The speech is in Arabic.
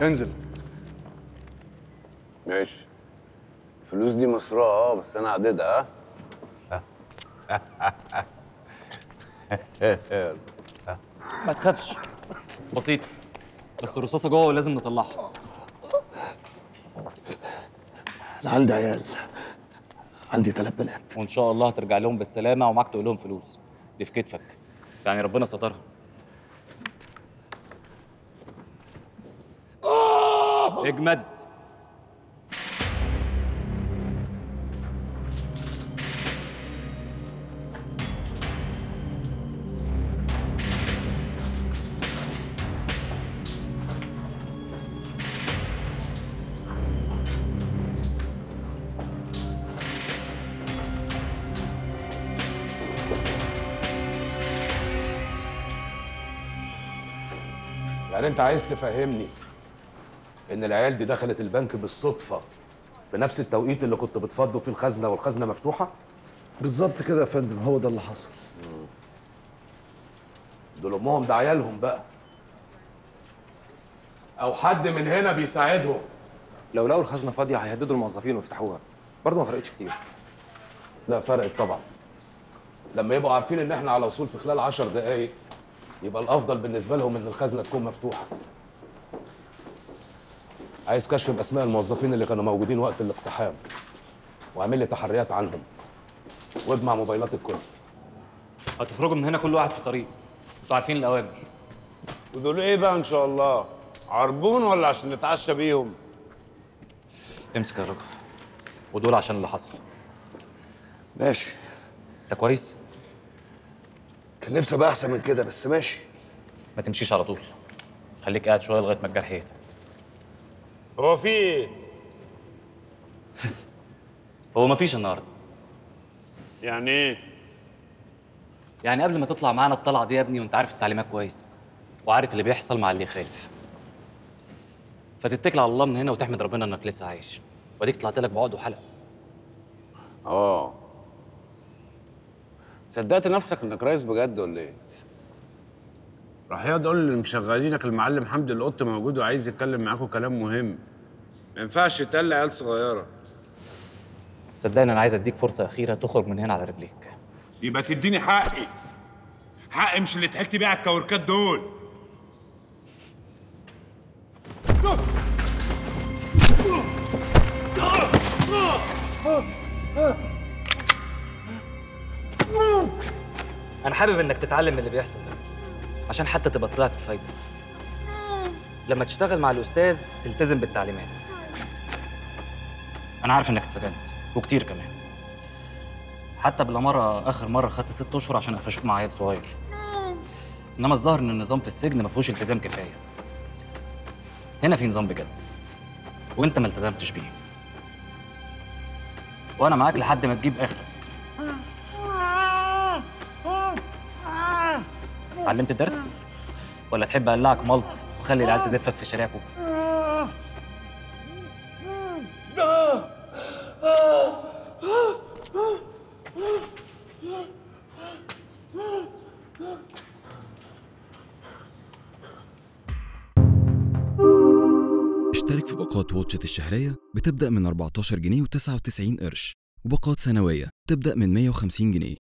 انزل. ماشي. الفلوس دي مسروقه بس انا عددها. ما تخافش، بسيطة، بس الرصاصة جوه ولازم نطلعها. انا عندي عيال، عندي 3 بنات. وإن شاء الله هترجع لهم بالسلامة ومعاك تقول لهم فلوس، دي في كتفك، يعني ربنا سترها. اجمد. يعني انت عايز تفهمني ان العيال دي دخلت البنك بالصدفه بنفس التوقيت اللي كنت بتفضوا فيه الخزنه والخزنه مفتوحه؟ بالظبط كده يا فندم، هو ده اللي حصل. دول امهم ده عيالهم بقى، او حد من هنا بيساعدهم. لو لقوا الخزنه فاضيه هيهددوا الموظفين ويفتحوها، برضه ما فرقتش كتير. لا فرقت طبعا. لما يبقوا عارفين ان احنا على وصول في خلال 10 دقايق يبقى الافضل بالنسبه لهم ان الخزنه تكون مفتوحه. عايز كشف باسماء الموظفين اللي كانوا موجودين وقت الاقتحام، واعمل لي تحريات عنهم، واجمع موبايلات الكل. هتخرجوا من هنا كل واحد في طريق، انتوا عارفين الأوامر. ودول ايه بقى ان شاء الله؟ عربون ولا عشان نتعشى بيهم؟ امسك يا راجل، ودول عشان اللي حصل. ماشي. انت كويس؟ كان نفسي ابقى احسن من كده بس ماشي. ما تمشيش على طول، خليك قاعد شوية لغاية ما الجرح يهدى. هو في ايه؟ هو مفيش النهارده. يعني ايه؟ يعني قبل ما تطلع معانا الطلعة دي يا ابني وانت عارف التعليمات كويس وعارف اللي بيحصل مع اللي يخالف، فتتكل على الله من هنا وتحمد ربنا انك لسه عايش، واديك طلعت لك بعقد وحلق. اه. صدقت نفسك انك رئيس بجد ولا ايه؟ راح يقول اللي مشغلينك المعلم حمدي القط موجود وعايز يتكلم معاكم كلام مهم. ما ينفعش يتقال لعيال صغيره. صدقني انا عايز اديك فرصة أخيرة تخرج من هنا على رجليك. يبقى تديني حقي، حقي مش اللي ضحكت بيه على الكوركات دول. انا حابب انك تتعلم من اللي بيحصل ده عشان حتى تبقى طلعت بفايدة. لما تشتغل مع الأستاذ تلتزم بالتعليمات. أنا عارف إنك اتسجنت وكتير كمان، حتى بالأمارة آخر مرة خدت 6 أشهر عشان قفشوك مع عيل صغير. إنما الظاهر إن النظام في السجن ما فيهوش التزام كفاية. هنا في نظام بجد وأنت ما التزمتش بيه، وأنا معاك لحد ما تجيب آخرك. اتعلمت الدرس؟ ولا تحب أقلعك ملط وخلي العيال تزفك في شارعكم؟ اشترك في باقات واتشت الشهرية بتبدأ من 14 جنيه و99 قرش، وباقات سنوية تبدأ من 150 جنيه.